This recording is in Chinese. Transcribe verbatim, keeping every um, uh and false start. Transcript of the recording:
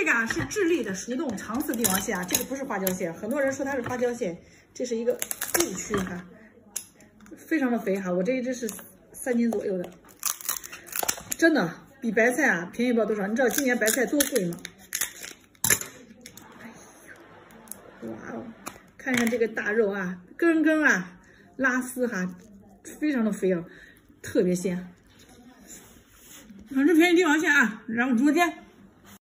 这个啊是智利的熟冻长刺帝王蟹啊，这个不是花椒蟹，很多人说它是花椒蟹，这是一个误区哈，非常的肥哈，我这一只是三斤左右的，真的比白菜啊便宜不了多少。你知道今年白菜多贵吗？哎呀，哇哦，看看这个大肉啊，根根啊拉丝哈，非常的肥啊，特别鲜。反正便宜帝王蟹啊，然后昨天。